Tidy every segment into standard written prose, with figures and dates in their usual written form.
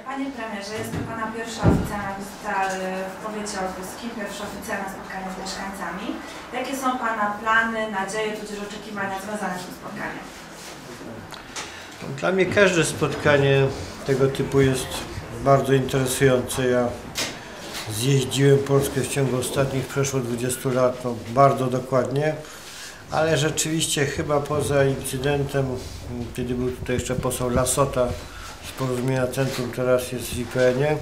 Panie premierze, jest to Pana pierwsza oficjalna wizyta w powiecie olkuskim, pierwsze oficjalne spotkanie z mieszkańcami. Jakie są Pana plany, nadzieje, tudzież oczekiwania związane z tym spotkaniem? Dla mnie każde spotkanie tego typu jest bardzo interesujące. Ja zjeździłem Polskę w ciągu ostatnich przeszło 20 lat bardzo dokładnie, ale rzeczywiście chyba poza incydentem, kiedy był tutaj jeszcze poseł Lassota z Porozumienia Centrum, teraz jest w IPN-ie,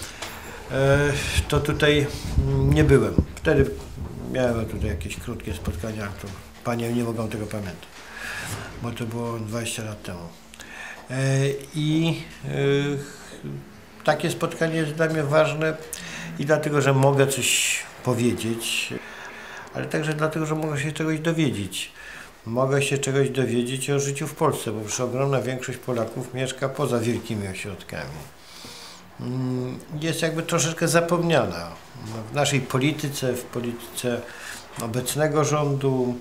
to tutaj nie byłem. Wtedy miałem tutaj jakieś krótkie spotkania, to panie nie mogą tego pamiętać, bo to było 20 lat temu. Takie spotkanie jest dla mnie ważne i dlatego, że mogę coś powiedzieć, ale także dlatego, że mogę się czegoś dowiedzieć. Mogę się czegoś dowiedzieć o życiu w Polsce, bo przecież ogromna większość Polaków mieszka poza wielkimi ośrodkami. Jest jakby troszeczkę zapomniana w naszej polityce, w polityce obecnego rządu.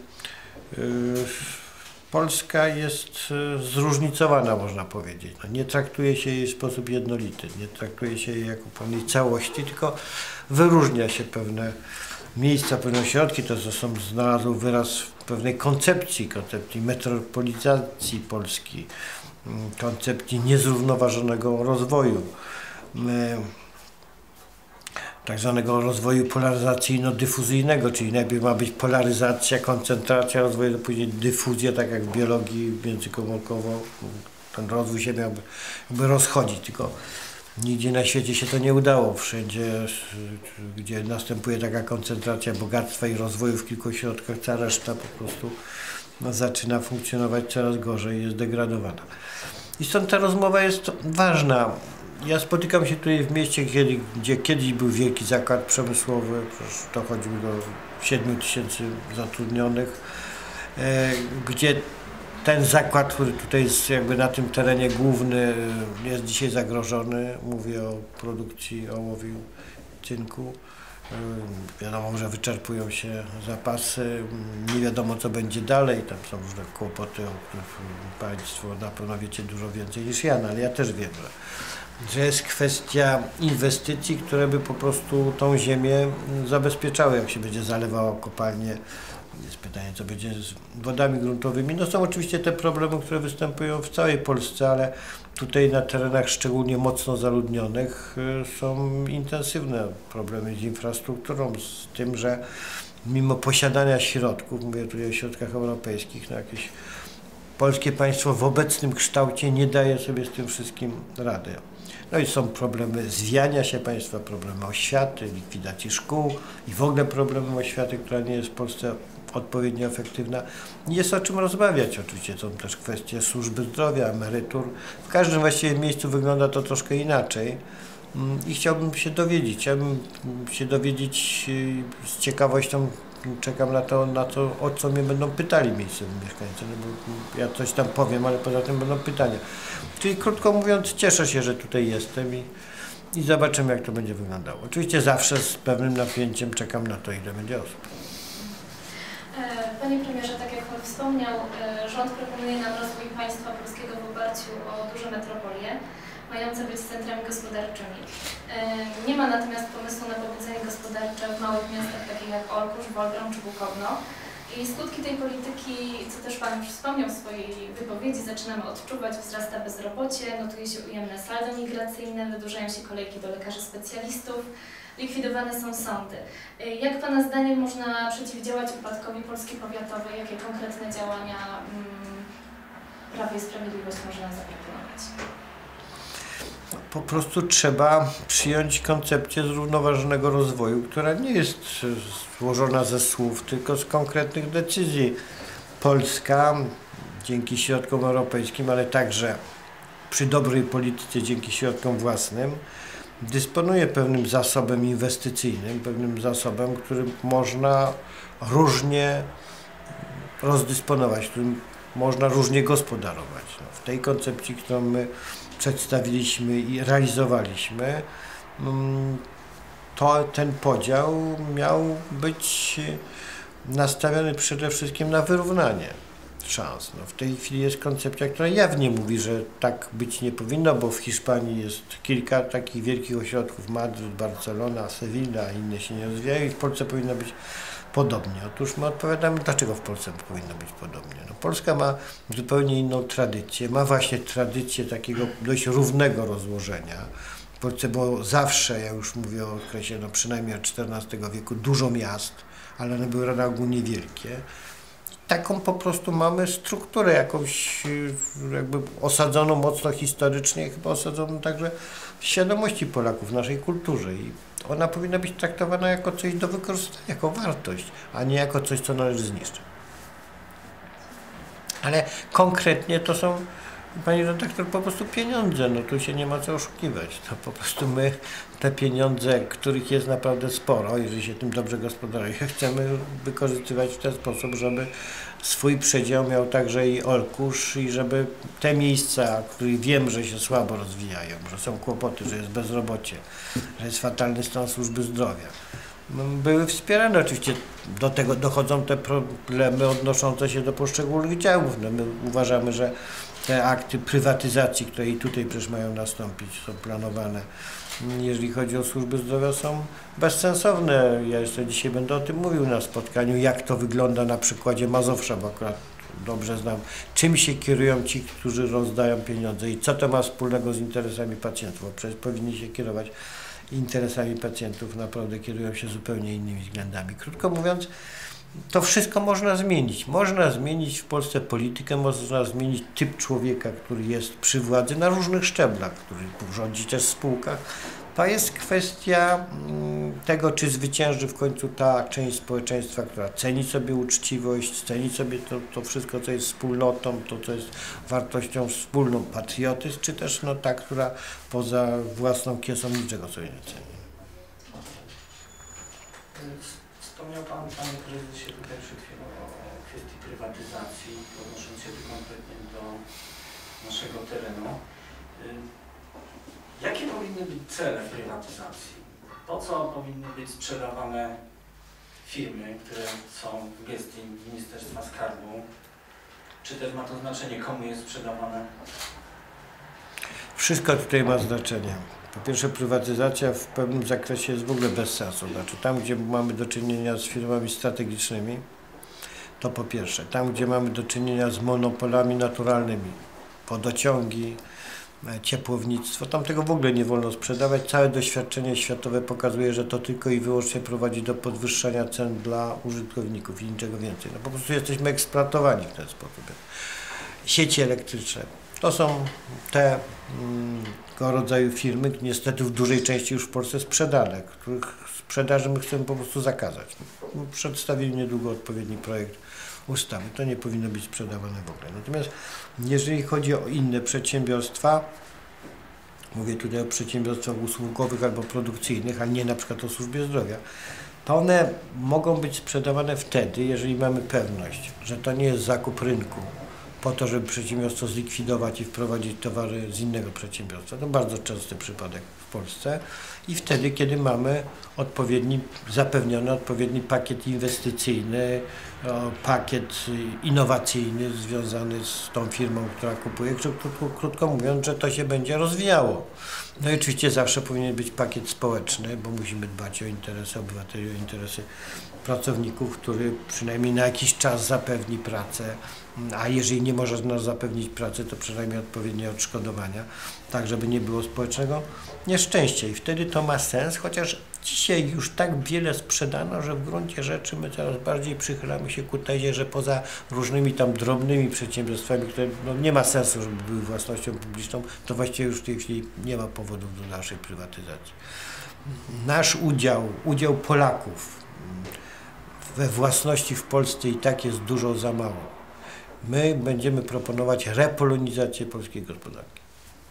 Polska jest zróżnicowana, można powiedzieć. Nie traktuje się jej w sposób jednolity, nie traktuje się jej jako pewnej całości, tylko wyróżnia się pewne miejsca, pewne ośrodki, to zresztą znalazł wyraz w pewnej koncepcji metropolizacji Polski, koncepcji niezrównoważonego rozwoju, tak zwanego rozwoju polaryzacyjno-dyfuzyjnego, czyli najpierw ma być polaryzacja, koncentracja rozwoju, później dyfuzja, tak jak w biologii międzykomórkowo, ten rozwój się miałby rozchodzić, tylko nigdzie na świecie się to nie udało. Wszędzie, gdzie następuje taka koncentracja bogactwa i rozwoju w kilku ośrodkach, cała reszta po prostu zaczyna funkcjonować coraz gorzej, jest degradowana. I stąd ta rozmowa jest ważna. Ja spotykam się tutaj w mieście, gdzie kiedyś był wielki zakład przemysłowy, dochodził do 7 000 zatrudnionych, gdzie ten zakład, który tutaj jest jakby na tym terenie główny, jest dzisiaj zagrożony. Mówię o produkcji ołowiu, cynku. Wiadomo, że wyczerpują się zapasy, nie wiadomo co będzie dalej, tam są różne kłopoty, o których Państwo na pewno wiecie dużo więcej niż ja, no ale ja też wiem, że jest kwestia inwestycji, które by po prostu tą ziemię zabezpieczały, jak się będzie zalewało kopalnie. Jest pytanie, co będzie z wodami gruntowymi. No są oczywiście te problemy, które występują w całej Polsce, ale tutaj na terenach szczególnie mocno zaludnionych są intensywne problemy z infrastrukturą, z tym, że mimo posiadania środków, mówię tutaj o środkach europejskich, no jakieś polskie państwo w obecnym kształcie nie daje sobie z tym wszystkim rady. No i są problemy zwijania się państwa, problemy oświaty, likwidacji szkół i w ogóle problemy oświaty, która nie jest w Polsce odpowiednio efektywna. Jest o czym rozmawiać oczywiście, są też kwestie służby zdrowia, emerytur. W każdym właściwie miejscu wygląda to troszkę inaczej i chciałbym się dowiedzieć z ciekawością, czekam na to, o co mnie będą pytali miejscowi mieszkańcy, no bo ja coś tam powiem, ale poza tym będą pytania. Czyli krótko mówiąc, cieszę się, że tutaj jestem i zobaczymy, jak to będzie wyglądało. Oczywiście zawsze z pewnym napięciem czekam na to, ile będzie osób. Panie premierze, tak jak Pan wspomniał, rząd proponuje nam rozwój państwa polskiego w oparciu o duże metropolie, mające być centrami gospodarczymi. Nie ma natomiast pomysłu na pobudzenie gospodarcze w małych miastach takich jak Olkusz, Wolbram czy Bukowno. I skutki tej polityki, co też Pan już wspomniał w swojej wypowiedzi, zaczynamy odczuwać, wzrasta bezrobocie, notuje się ujemne saldo migracyjne, wydłużają się kolejki do lekarzy specjalistów, likwidowane są sądy. Jak Pana zdaniem można przeciwdziałać upadkowi Polski powiatowej? Jakie konkretne działania Prawo i Sprawiedliwość może nam zaproponować? Po prostu trzeba przyjąć koncepcję zrównoważonego rozwoju, która nie jest złożona ze słów, tylko z konkretnych decyzji. Polska dzięki środkom europejskim, ale także przy dobrej polityce dzięki środkom własnym dysponuje pewnym zasobem inwestycyjnym, pewnym zasobem, którym można różnie rozdysponować, którym można różnie gospodarować. W tej koncepcji, którą my przedstawiliśmy i realizowaliśmy, to ten podział miał być nastawiony przede wszystkim na wyrównanie. szans. No, w tej chwili jest koncepcja, która jawnie mówi, że tak być nie powinno, bo w Hiszpanii jest kilka takich wielkich ośrodków, Madryt, Barcelona, Sewilla, inne się nie rozwijają i w Polsce powinno być podobnie. Otóż my odpowiadamy, dlaczego w Polsce powinno być podobnie. No, Polska ma zupełnie inną tradycję, ma właśnie tradycję takiego dość równego rozłożenia. W Polsce było zawsze, ja już mówię o okresie no, przynajmniej od XIV wieku, dużo miast, ale one były na ogół niewielkie. Taką po prostu mamy strukturę jakąś jakby osadzoną mocno historycznie, chyba osadzoną także w świadomości Polaków, w naszej kulturze i ona powinna być traktowana jako coś do wykorzystania, jako wartość, a nie jako coś, co należy zniszczyć. Ale konkretnie to są, pani redaktor, po prostu pieniądze, no tu się nie ma co oszukiwać. To po prostu my te pieniądze, których jest naprawdę sporo, jeżeli się tym dobrze gospodaruje, chcemy wykorzystywać w ten sposób, żeby swój przedział miał także i Olkusz i żeby te miejsca, których wiem, że się słabo rozwijają, że są kłopoty, że jest bezrobocie, że jest fatalny stan służby zdrowia, były wspierane. Oczywiście do tego dochodzą te problemy odnoszące się do poszczególnych działów. No my uważamy, że te akty prywatyzacji, które i tutaj przecież mają nastąpić, są planowane, jeżeli chodzi o służbę zdrowia, są bezsensowne. Ja jeszcze dzisiaj będę o tym mówił na spotkaniu, jak to wygląda na przykładzie Mazowsza, bo akurat dobrze znam, czym się kierują ci, którzy rozdają pieniądze i co to ma wspólnego z interesami pacjentów, bo przecież powinni się kierować interesami pacjentów, naprawdę kierują się zupełnie innymi względami. Krótko mówiąc, to wszystko można zmienić. Można zmienić w Polsce politykę, można zmienić typ człowieka, który jest przy władzy na różnych szczeblach, który rządzi też w spółkach. To jest kwestia tego, czy zwycięży w końcu ta część społeczeństwa, która ceni sobie uczciwość, ceni sobie to wszystko, co jest wspólnotą, to, co jest wartością wspólną, patriotyzm, czy też no, ta, która poza własną kiesą niczego sobie nie ceni. Wspomniał Pan, Panie Prezesie, tutaj przed chwilą o kwestii prywatyzacji, odnosząc się tu konkretnie do naszego terenu. Jakie powinny być cele prywatyzacji? Po co powinny być sprzedawane firmy, które są w gestii Ministerstwa Skarbu? Czy też ma to znaczenie, komu jest sprzedawane? Wszystko tutaj ma znaczenie. Po pierwsze, prywatyzacja w pewnym zakresie jest w ogóle bez sensu. Znaczy tam, gdzie mamy do czynienia z firmami strategicznymi, to po pierwsze. Tam, gdzie mamy do czynienia z monopolami naturalnymi, wodociągi, ciepłownictwo, tam tego w ogóle nie wolno sprzedawać. Całe doświadczenie światowe pokazuje, że to tylko i wyłącznie prowadzi do podwyższania cen dla użytkowników i niczego więcej. No po prostu jesteśmy eksploatowani w ten sposób. Sieci elektryczne. To są tego rodzaju firmy, niestety w dużej części już w Polsce sprzedane, których sprzedaży my chcemy po prostu zakazać. Przedstawili niedługo odpowiedni projekt ustawy. To nie powinno być sprzedawane w ogóle. Natomiast jeżeli chodzi o inne przedsiębiorstwa, mówię tutaj o przedsiębiorstwach usługowych albo produkcyjnych, a nie na przykład o służbie zdrowia, to one mogą być sprzedawane wtedy, jeżeli mamy pewność, że to nie jest zakup rynku po to, żeby przedsiębiorstwo zlikwidować i wprowadzić towary z innego przedsiębiorstwa. To bardzo częsty przypadek w Polsce. I wtedy, kiedy mamy zapewniony odpowiedni pakiet inwestycyjny, pakiet innowacyjny związany z tą firmą, która kupuje, krótko mówiąc, że to się będzie rozwijało. No i oczywiście zawsze powinien być pakiet społeczny, bo musimy dbać o interesy obywateli, o interesy pracowników, który przynajmniej na jakiś czas zapewni pracę, a jeżeli nie może nas zapewnić pracy, to przynajmniej odpowiednie odszkodowania, tak żeby nie było społecznego nieszczęścia. I wtedy to ma sens, chociaż dzisiaj już tak wiele sprzedano, że w gruncie rzeczy my coraz bardziej przychylamy się ku tezie, że poza różnymi tam drobnymi przedsiębiorstwami, które no, nie ma sensu, żeby były własnością publiczną, to właściwie już w tej chwili nie ma powodów do naszej prywatyzacji. Nasz udział Polaków we własności w Polsce i tak jest dużo za mało. My będziemy proponować repolonizację polskiej gospodarki.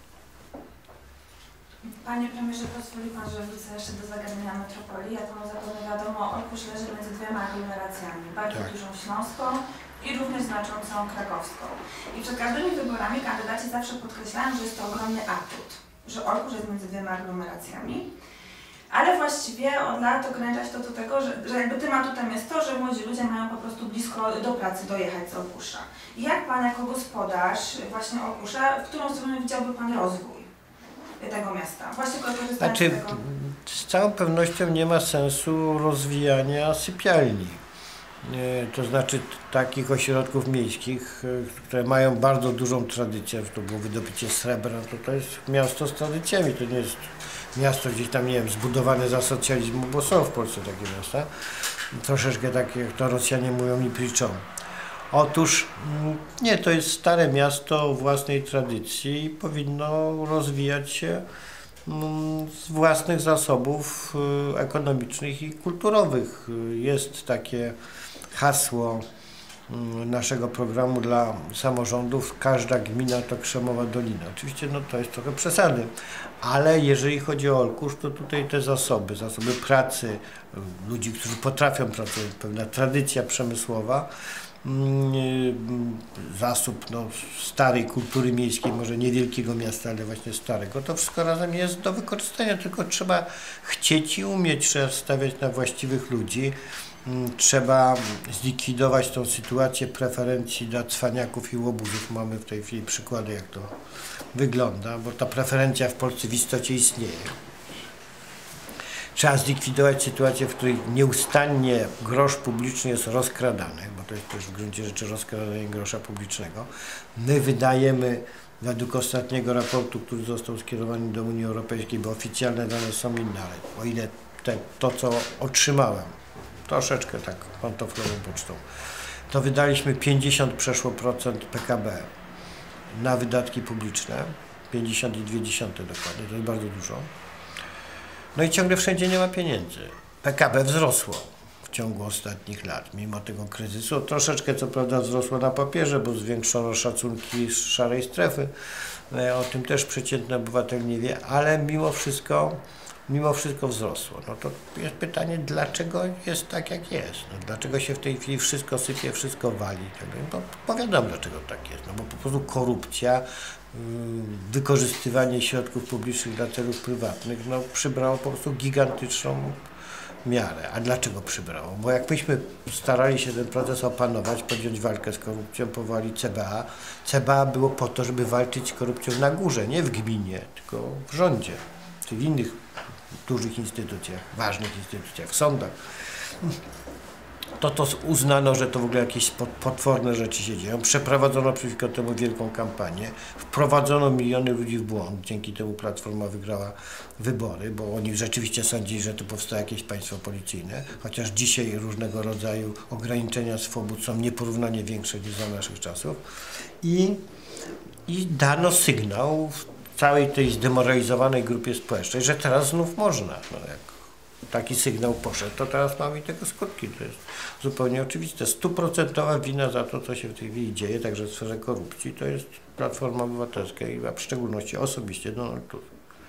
Panie premierze, pozwoli Pan, że wrócę jeszcze do zagadnienia metropolii. Jak Panu zapewne wiadomo, Olkusz leży między dwiema aglomeracjami, bardzo dużą śląską i również znaczącą krakowską. I przed każdymi wyborami kandydaci zawsze podkreślają, że jest to ogromny atut, że Olkusz jest między dwiema aglomeracjami. Ale właściwie od lat ogranicza się to do tego, że jakby tematem jest to, że młodzi ludzie mają po prostu blisko do pracy dojechać z Olkusza. Jak Pan jako gospodarz właśnie Olkusza, w którą stronę widziałby Pan rozwój tego miasta? Właśnie korzystając Znaczy, z tego... z całą pewnością nie ma sensu rozwijania sypialni. To znaczy takich ośrodków miejskich, które mają bardzo dużą tradycję, to było wydobycie srebra, to jest miasto z tradycjami, to nie jest miasto gdzieś tam, nie wiem, zbudowane za socjalizmu, bo są w Polsce takie miasta, troszeczkę takie, jak to Rosjanie mówią, nie pliczą. Otóż nie, to jest stare miasto o własnej tradycji i powinno rozwijać się z własnych zasobów ekonomicznych i kulturowych. Jest takie hasło naszego programu dla samorządów: każda gmina to Krzemowa Dolina. Oczywiście no, to jest trochę przesady, ale jeżeli chodzi o Olkusz, to tutaj te zasoby pracy, ludzi, którzy potrafią pracować, pewna tradycja przemysłowa, zasób no, starej kultury miejskiej, może niewielkiego miasta, ale właśnie starego, to wszystko razem jest do wykorzystania, tylko trzeba chcieć i umieć, trzeba stawiać na właściwych ludzi, trzeba zlikwidować tą sytuację preferencji dla cwaniaków i łobuzów. Mamy w tej chwili przykłady, jak to wygląda, bo ta preferencja w Polsce w istocie istnieje. Trzeba zlikwidować sytuację, w której nieustannie grosz publiczny jest rozkradany, bo to jest też w gruncie rzeczy rozkradanie grosza publicznego. My wydajemy, według ostatniego raportu, który został skierowany do Unii Europejskiej, bo oficjalne dane są inne, ale o ile to, co otrzymałem, troszeczkę tak pantoflową pocztą, to wydaliśmy 50 przeszło procent PKB na wydatki publiczne, 50,2 dokładnie, to jest bardzo dużo. No i ciągle wszędzie nie ma pieniędzy. PKB wzrosło w ciągu ostatnich lat, mimo tego kryzysu. Troszeczkę co prawda wzrosło na papierze, bo zwiększono szacunki z szarej strefy. O tym też przeciętny obywatel nie wie, ale mimo wszystko wzrosło. No to jest pytanie, dlaczego jest tak, jak jest? No, dlaczego się w tej chwili wszystko sypie, wszystko wali? No, powiadam, dlaczego tak jest. No bo po prostu korupcja, wykorzystywanie środków publicznych dla celów prywatnych, no, przybrało po prostu gigantyczną miarę. A dlaczego przybrało? Bo jak myśmy starali się ten proces opanować, podjąć walkę z korupcją, powołali CBA. CBA było po to, żeby walczyć z korupcją na górze, nie w gminie, tylko w rządzie, czy w innych dużych instytucjach, ważnych instytucjach, w sądach. To uznano, że to w ogóle jakieś potworne rzeczy się dzieją. Przeprowadzono przeciwko temu wielką kampanię. Wprowadzono miliony ludzi w błąd. Dzięki temu Platforma wygrała wybory, bo oni rzeczywiście sądzili, że tu powstaje jakieś państwo policyjne. Chociaż dzisiaj różnego rodzaju ograniczenia swobód są nieporównanie większe niż za naszych czasów. I dano sygnał całej tej zdemoralizowanej grupie społecznej, że teraz znów można. No, jak taki sygnał poszedł, to teraz mamy tego skutki. To jest zupełnie oczywiste. 100% wina za to, co się w tej chwili dzieje, także w sferze korupcji, to jest Platforma Obywatelska, a w szczególności osobiście Donald Tusk.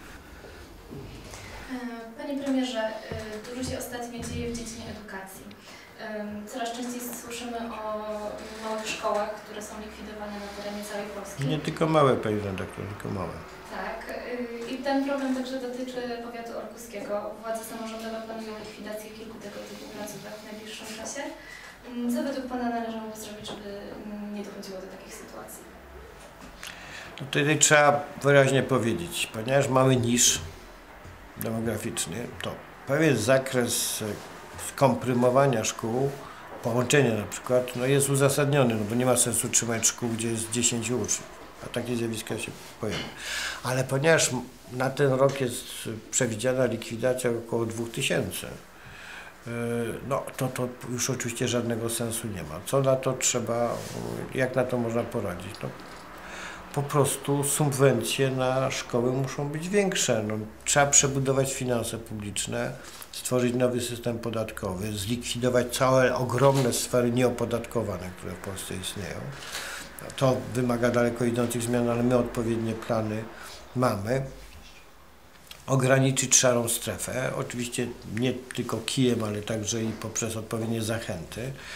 Panie premierze, dużo się ostatnio dzieje w dziedzinie edukacji. Coraz częściej słyszymy o małych szkołach, które są likwidowane na terenie całej Polski. Nie tylko małe, pani redaktor, tylko małe. Tak. I ten problem także dotyczy powiatu orkuskiego. Władze samorządowe planują likwidację kilku tego typu placówek w najbliższym czasie. Co według Pana należałoby zrobić, żeby nie dochodziło do takich sytuacji? No tutaj trzeba wyraźnie powiedzieć, ponieważ mamy niż demograficzny, to pewien zakres skomprymowania szkół, połączenia na przykład, no jest uzasadniony, no bo nie ma sensu trzymać szkół, gdzie jest 10 uczniów, a takie zjawiska się pojawią. Ale ponieważ na ten rok jest przewidziana likwidacja około 2000, no to już oczywiście żadnego sensu nie ma. Co na to trzeba, jak na to można poradzić? No, po prostu subwencje na szkoły muszą być większe. No, trzeba przebudować finanse publiczne, stworzyć nowy system podatkowy, zlikwidować całe ogromne sfery nieopodatkowane, które w Polsce istnieją. To wymaga daleko idących zmian, ale my odpowiednie plany mamy. Ograniczyć szarą strefę, oczywiście nie tylko kijem, ale także i poprzez odpowiednie zachęty.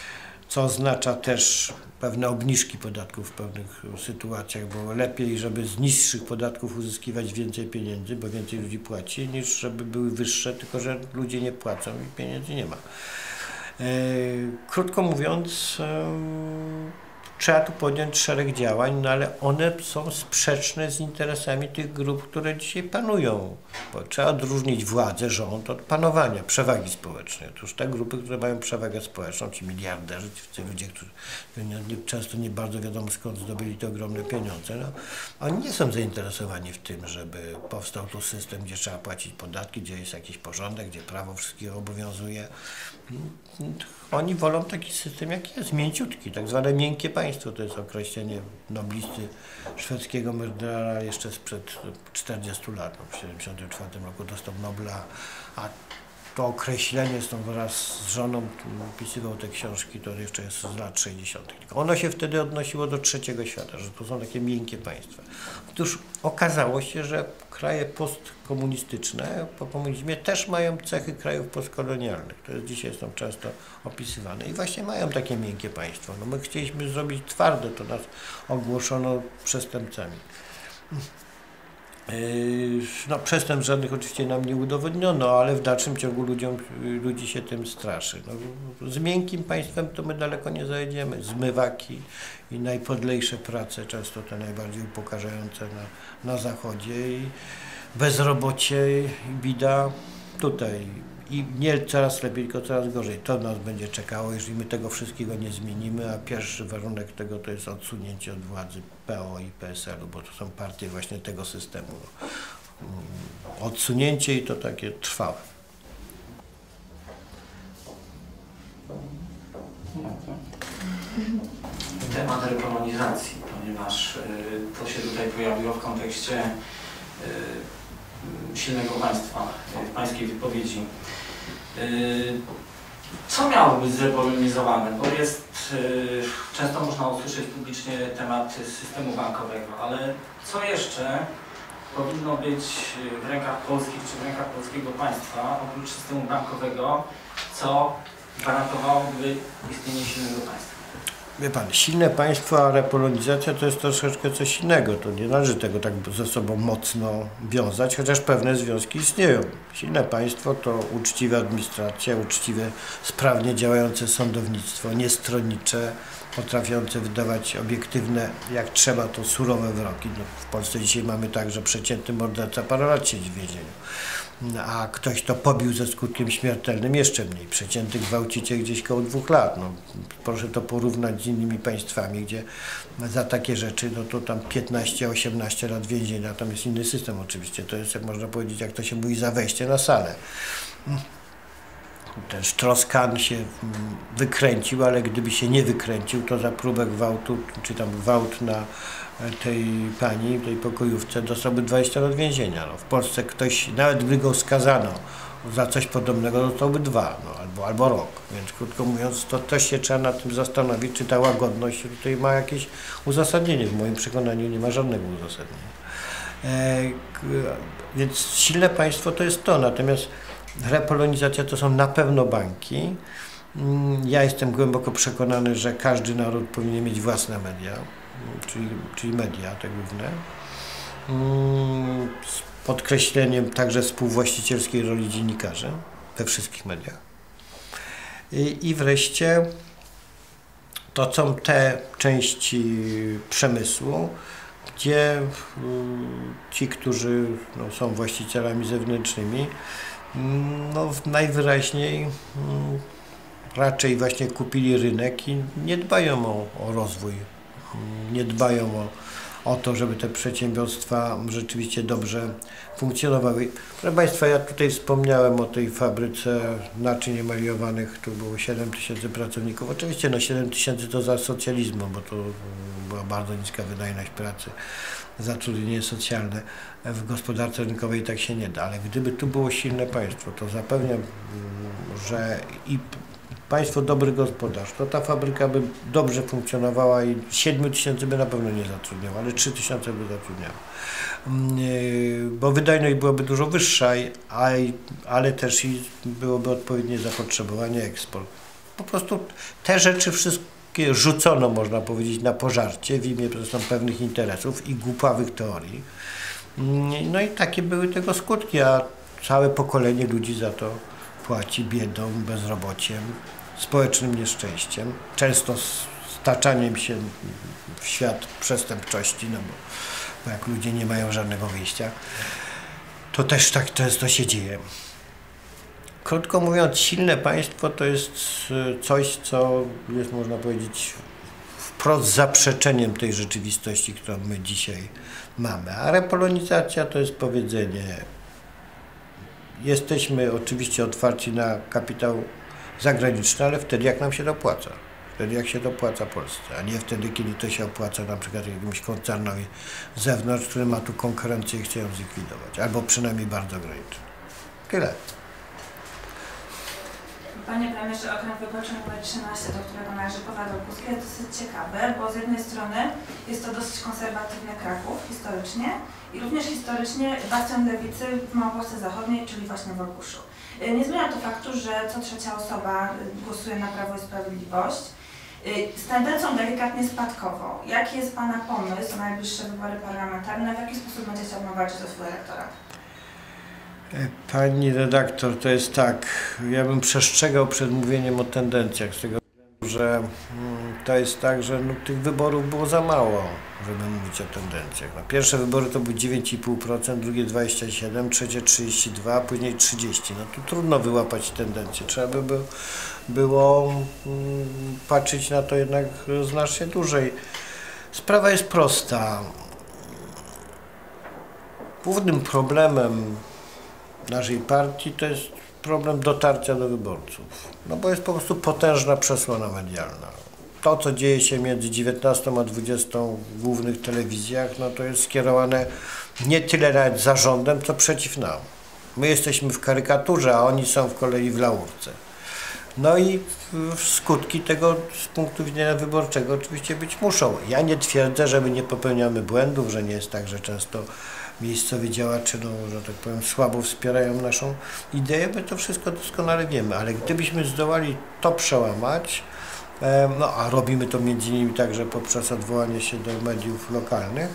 co oznacza też pewne obniżki podatków w pewnych sytuacjach, bo lepiej, żeby z niższych podatków uzyskiwać więcej pieniędzy, bo więcej ludzi płaci, niż żeby były wyższe, tylko że ludzie nie płacą i pieniędzy nie ma. Krótko mówiąc, trzeba tu podjąć szereg działań, no ale one są sprzeczne z interesami tych grup, które dzisiaj panują. Bo trzeba odróżnić władzę, rząd od panowania, przewagi społecznej. Otóż te grupy, które mają przewagę społeczną, ci miliarderzy, ci ludzie, którzy często nie bardzo wiadomo skąd zdobyli te ogromne pieniądze, no, oni nie są zainteresowani w tym, żeby powstał tu system, gdzie trzeba płacić podatki, gdzie jest jakiś porządek, gdzie prawo wszystkich obowiązuje. Oni wolą taki system, jaki jest, mięciutki, tak zwane miękkie państwo. To jest określenie noblisty szwedzkiego Mördera jeszcze sprzed 40 lat. W 1974 roku dostał Nobla, a to określenie, z tą wraz z żoną opisywał te książki, to jeszcze jest z lat 60. Ono się wtedy odnosiło do trzeciego świata, że to są takie miękkie państwa. Otóż okazało się, że kraje postkomunistyczne po komunizmie też mają cechy krajów postkolonialnych. To jest, dzisiaj są często opisywane i właśnie mają takie miękkie państwo. No my chcieliśmy zrobić twarde, to nas ogłoszono przestępcami. No, przestępstw żadnych oczywiście nam nie udowodniono, ale w dalszym ciągu ludzi się tym straszy. No, z miękkim państwem to my daleko nie zajedziemy. Zmywaki i najpodlejsze prace, często te najbardziej upokarzające na zachodzie, i bezrobocie i bida tutaj. I nie coraz lepiej, tylko coraz gorzej. To nas będzie czekało, jeżeli my tego wszystkiego nie zmienimy, a pierwszy warunek tego to jest odsunięcie od władzy PO i PSL-u, bo to są partie właśnie tego systemu. Odsunięcie i to takie trwałe. Temat repolonizacji, ponieważ to się tutaj pojawiło w kontekście silnego państwa, w pańskiej wypowiedzi. Co miało być zrepolonizowane? Bo jest, często można usłyszeć publicznie temat systemu bankowego, ale co jeszcze powinno być w rękach polskich czy w rękach polskiego państwa, oprócz systemu bankowego, co gwarantowałoby istnienie silnego państwa? Wie pan, silne państwo, a repolonizacja to jest troszeczkę coś innego. To nie należy tego tak ze sobą mocno wiązać, chociaż pewne związki istnieją. Silne państwo to uczciwa administracja, uczciwe, sprawnie działające sądownictwo, niestronnicze, potrafiące wydawać obiektywne, jak trzeba, to surowe wyroki. No, w Polsce dzisiaj mamy tak, że przeciętny morderca parę lat siedzi w więzieniu. A ktoś, kto pobił ze skutkiem śmiertelnym, jeszcze mniej. Przeciętny gwałciciel gdzieś koło 2 lat. No, proszę to porównać z innymi państwami, gdzie za takie rzeczy, no to tam 15-18 lat więzienia, tam jest inny system oczywiście. To jest, jak można powiedzieć, jak to się mówi, za wejście na salę. Ten Strauss-Kahn się wykręcił, ale gdyby się nie wykręcił, to za próbę gwałtu, czy tam gwałt na tej pani, tej pokojówce, dostałby 20 lat więzienia. No, w Polsce ktoś, nawet gdy go skazano za coś podobnego, dostałby 2, no, albo rok. Więc krótko mówiąc, to też się trzeba nad tym zastanowić, czy ta łagodność tutaj ma jakieś uzasadnienie. W moim przekonaniu nie ma żadnego uzasadnienia. Więc silne państwo to jest to, natomiast repolonizacja to są na pewno banki. Ja jestem głęboko przekonany, że każdy naród powinien mieć własne media, czyli media te główne, z podkreśleniem także współwłaścicielskiej roli dziennikarzy we wszystkich mediach. I wreszcie to są te części przemysłu, gdzie ci, którzy są właścicielami zewnętrznymi, no, najwyraźniej raczej właśnie kupili rynek i nie dbają o rozwój, nie dbają o to, żeby te przedsiębiorstwa rzeczywiście dobrze funkcjonowały. Proszę Państwa, ja tutaj wspomniałem o tej fabryce naczyń emaliowanych, tu było 7 000 pracowników. Oczywiście no 7 000 to za socjalizmu, bo to była bardzo niska wydajność pracy, zatrudnienie socjalne. W gospodarce rynkowej tak się nie da, ale gdyby tu było silne państwo, to zapewniam, że i państwo dobry gospodarz, to ta fabryka by dobrze funkcjonowała i 7 000 by na pewno nie zatrudniała, ale 3 000 by zatrudniała. Bo wydajność byłaby dużo wyższa, ale też i byłoby odpowiednie zapotrzebowanie, eksport. po prostu te rzeczy wszystkie rzucono, można powiedzieć, na pożarcie w imię zresztą pewnych interesów i głupawych teorii. No i takie były tego skutki, a całe pokolenie ludzi za to płaci biedą, bezrobociem, społecznym nieszczęściem, często staczaniem się w świat przestępczości, no bo jak ludzie nie mają żadnego wyjścia, to też tak często się dzieje. Krótko mówiąc, silne państwo to jest coś, co jest, można powiedzieć, wprost zaprzeczeniem tej rzeczywistości, którą my dzisiaj mamy. A repolonizacja to jest powiedzenie, jesteśmy oczywiście otwarci na kapitał zagraniczny, ale wtedy jak nam się dopłaca. Wtedy jak się dopłaca Polsce, a nie wtedy, kiedy to się opłaca na przykład jakimś koncernowi z zewnątrz, który ma tu konkurencję i chce ją zlikwidować, albo przynajmniej bardzo ograniczyć. Tyle. Panie premierze, okręg wyborczy numer 13, do którego należy powiat olkuski, jest dosyć ciekawy, bo z jednej strony jest to dosyć konserwatywny Kraków historycznie i również historycznie bastion lewicy w Małopolsce Zachodniej, czyli właśnie w Olkuszu. Nie zmienia to faktu, że co trzecia osoba głosuje na Prawo i Sprawiedliwość z tendencją delikatnie spadkową. Jaki jest Pana pomysł na najbliższe wybory parlamentarne? W jaki sposób będzie chciał Pan walczyć o swój elektorat? Pani redaktor, to jest tak, ja bym przestrzegał przed mówieniem o tendencjach, z tego względu, że to jest tak, że no, tych wyborów było za mało, żeby mówić o tendencjach. No, pierwsze wybory to były 9,5%, drugie 27%, trzecie 32%, a później 30%. No tu trudno wyłapać tendencje, trzeba by było patrzeć na to jednak znacznie dłużej. Sprawa jest prosta. Głównym problemem naszej partii to jest problem dotarcia do wyborców, no bo jest po prostu potężna przesłona medialna. To, co dzieje się między 19 a 20 w głównych telewizjach, no to jest skierowane nie tyle nawet za rządem, co przeciw nam. My jesteśmy w karykaturze, a oni są w kolei w laurce. No i skutki tego z punktu widzenia wyborczego oczywiście być muszą. Ja nie twierdzę, że my nie popełniamy błędów, że nie jest tak, że często miejscowi działacze, no, że tak powiem, słabo wspierają naszą ideę, my to wszystko doskonale wiemy, ale gdybyśmy zdołali to przełamać, no a robimy to między innymi także poprzez odwołanie się do mediów lokalnych,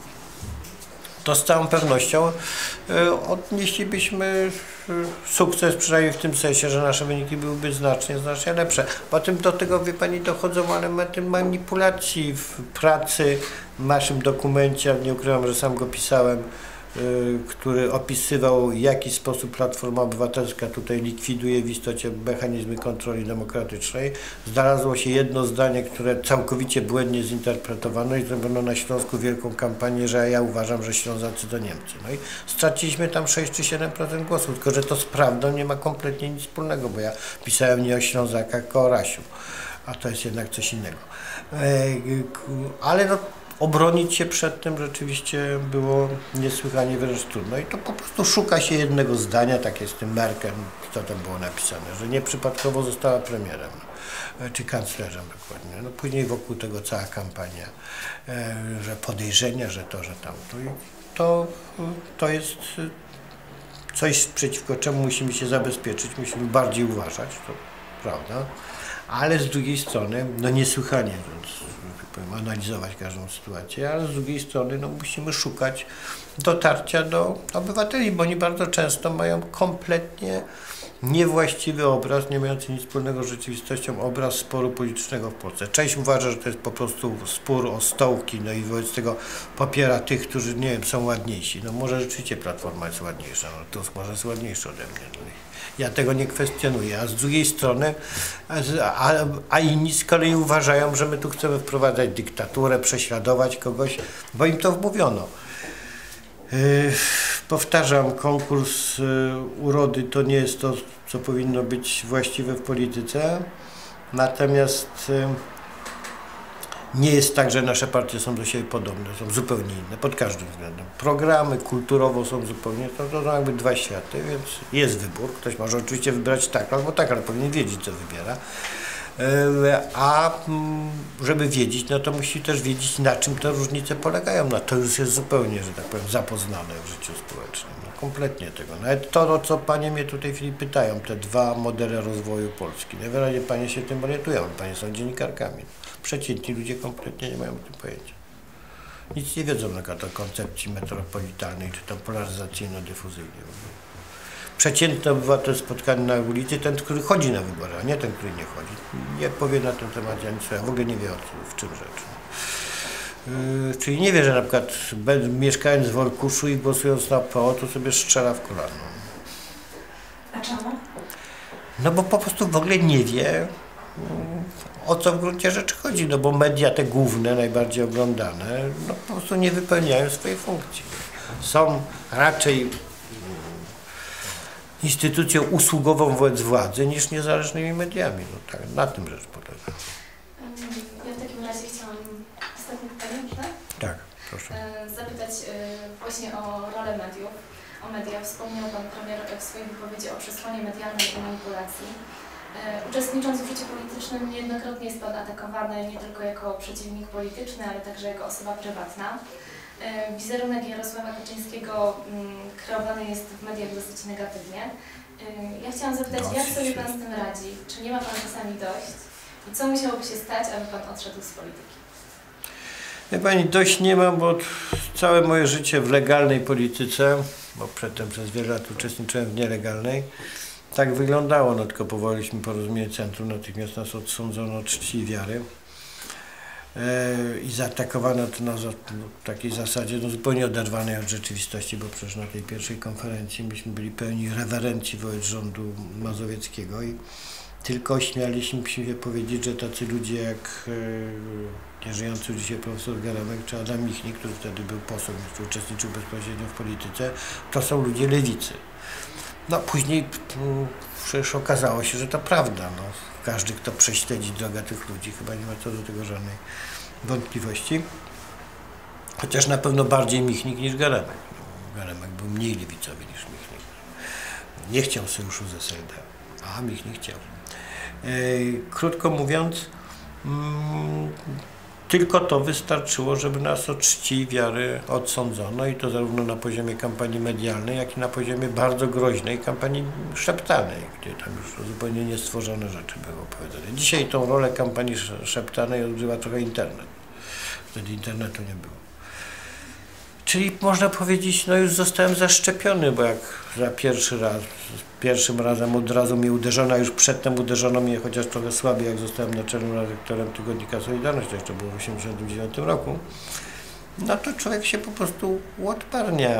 to z całą pewnością odnieślibyśmy sukces, przynajmniej w tym sensie, że nasze wyniki byłyby znacznie lepsze. Potem do tego, wie Pani, dochodzą elementy manipulacji w pracy, w naszym dokumencie, nie ukrywam, że sam go pisałem, który opisywał, w jaki sposób Platforma Obywatelska tutaj likwiduje w istocie mechanizmy kontroli demokratycznej. Znalazło się jedno zdanie, które całkowicie błędnie zinterpretowano i zrobiono na Śląsku wielką kampanię, że ja uważam, że Ślązacy to Niemcy. No i straciliśmy tam 6 czy 7% głosów, tylko że to z prawdą nie ma kompletnie nic wspólnego, bo ja pisałem nie o Ślązakach, tylko o Rasiu, a to jest jednak coś innego. Ale no, obronić się przed tym rzeczywiście było niesłychanie wręcz trudno i to po prostu szuka się jednego zdania, tak jest z tym Merkel, co tam było napisane, że nieprzypadkowo została premierem, czy kanclerzem dokładnie. No później wokół tego cała kampania, że podejrzenia, że to, że tamto. I to jest coś, przeciwko czemu musimy się zabezpieczyć, musimy bardziej uważać, to prawda, ale z drugiej strony, no niesłychanie, analizować każdą sytuację, ale z drugiej strony no, musimy szukać dotarcia do obywateli, bo oni bardzo często mają kompletnie niewłaściwy obraz, nie mający nic wspólnego z rzeczywistością, obraz sporu politycznego w Polsce. Część uważa, że to jest po prostu spór o stołki, no i wobec tego popiera tych, którzy, nie wiem, są ładniejsi. No może rzeczywiście Platforma jest ładniejsza, no Tusk może jest ładniejszy ode mnie. No ja tego nie kwestionuję, a z drugiej strony, a inni z kolei uważają, że my tu chcemy wprowadzać dyktaturę, prześladować kogoś, bo im to wmówiono. Powtarzam, konkurs urody to nie jest to, co powinno być właściwe w polityce, natomiast nie jest tak, że nasze partie są do siebie podobne, są zupełnie inne, pod każdym względem. Programy kulturowo są zupełnie, to są jakby dwa światy, więc jest wybór. Ktoś może oczywiście wybrać tak albo tak, ale powinien wiedzieć, co wybiera. A żeby wiedzieć, no to musi też wiedzieć, na czym te różnice polegają. No to już jest zupełnie, że tak powiem, zapoznane w życiu społecznym. No, kompletnie tego. Nawet to, co panie mnie tutaj pytają, te dwa modele rozwoju Polski. Najwyraźniej panie się tym orientują, panie są dziennikarkami. Przeciętni ludzie kompletnie nie mają o tym pojęcia. Nic nie wiedzą na przykład o koncepcji metropolitalnej, czy tam polaryzacyjno-dyfuzyjnej. Przeciętny obywatel spotkany na ulicy, ten, który chodzi na wybory, a nie ten, który nie chodzi. Nie powie na ten temat ani słowa, w ogóle nie wie w czym rzecz. Czyli nie wie, że na przykład mieszkając w Orkuszu i głosując na PO, to sobie strzela w kolano. A czemu? No bo po prostu w ogóle nie wie, o co w gruncie rzeczy chodzi, no bo media te główne, najbardziej oglądane, no po prostu nie wypełniają swojej funkcji. Są raczej instytucją usługową wobec władzy niż niezależnymi mediami. No tak, na tym rzecz polega. Ja w takim razie chciałam ostatnie pytanie, można? Tak, proszę. Zapytać właśnie o rolę mediów. O media wspomniał Pan Premier w swojej wypowiedzi o przesłanie medialnej i manipulacji. Uczestnicząc w życiu politycznym niejednokrotnie jest Pan atakowany nie tylko jako przeciwnik polityczny, ale także jako osoba prywatna. Wizerunek Jarosława Kaczyńskiego kreowany jest w mediach dosyć negatywnie. Ja chciałam zapytać, jak sobie Pan z tym radzi? Czy nie ma Pan czasami dość? I co musiałoby się stać, aby Pan odszedł z polityki? Wie Pani, dość nie mam, bo całe moje życie w legalnej polityce, bo przedtem przez wiele lat uczestniczyłem w nielegalnej, tak wyglądało, no tylko powołaliśmy Porozumienie Centrum, natychmiast nas odsądzono od czci i wiary. I zaatakowano to na takiej zasadzie no, zupełnie oderwanej od rzeczywistości, bo przecież na tej pierwszej konferencji myśmy byli pełni rewerencji wobec rządu mazowieckiego i tylko ośmialiśmy się powiedzieć, że tacy ludzie jak nieżyjący dzisiaj profesor Geremek czy Adam Michnik, który wtedy był posłem, który uczestniczył bezpośrednio w polityce, to są ludzie lewicy. No później przecież okazało się, że to prawda. No. Każdy, kto prześledzi drogę tych ludzi, chyba nie ma co do tego żadnej wątpliwości. Chociaż na pewno bardziej Michnik niż Geremek. Geremek był mniej lewicowy niż Michnik. Nie chciał sojuszu z SLD, a Michnik chciał. Krótko mówiąc, tylko to wystarczyło, żeby nas od czci i wiary odsądzono i to zarówno na poziomie kampanii medialnej, jak i na poziomie bardzo groźnej kampanii szeptanej, gdzie tam już zupełnie niestworzone rzeczy były opowiadane. Dzisiaj tą rolę kampanii szeptanej odgrywa trochę internet. Wtedy internetu nie było. Czyli można powiedzieć, no już zostałem zaszczepiony, bo jak za pierwszym razem od razu mnie uderzono, a już przedtem uderzono mnie chociaż trochę słabiej, jak zostałem naczelnym redaktorem tygodnika Solidarność, to jeszcze było w 1989 roku, no to człowiek się po prostu uodparnia.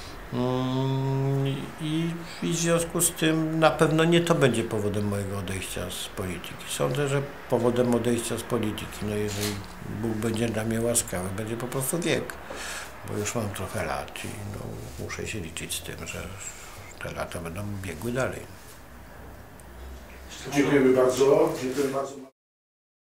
I w związku z tym na pewno nie to będzie powodem mojego odejścia z polityki. Sądzę, że powodem odejścia z polityki, no jeżeli Bóg będzie dla mnie łaskawy, będzie po prostu wiek. Bo już mam trochę lat i no, muszę się liczyć z tym, że te lata będą biegły dalej. Dziękujemy bardzo. Dziękuję bardzo.